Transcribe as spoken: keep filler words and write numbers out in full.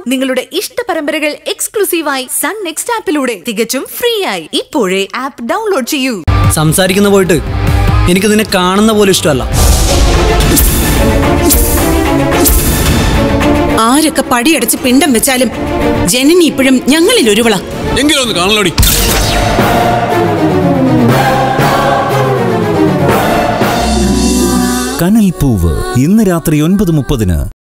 നിങ്ങളുടെ ഇഷ്ട പരമ്പരകൾ എക്സ്ക്ലൂസീവായി സൺ നെക്സ്റ്റ് ആപ്പിലൂടെ തികച്ചും ഫ്രീ ആയി ഇപ്പോഴേ ആപ്പ് ഡൗൺലോഡ് ചെയ്യൂ. സംസാരിക്കുന്ന പോയിട്ട് എനിക്ക് നിന്നെ കാണുന്ന പോലെ ഇഷ്ടമല്ല. ആരൊക്കെ പടിയടച്ച് പിണ്ടം വെച്ചാലും ജനനി ഇപ്പോഴും ഞങ്ങളിൽ ഒരുവള. എങ്കിലും ഒന്ന് കാണലോടി. കനൽ പൂവ് ഇന്ന് രാത്രി ഒൻപത് മുപ്പതിന്.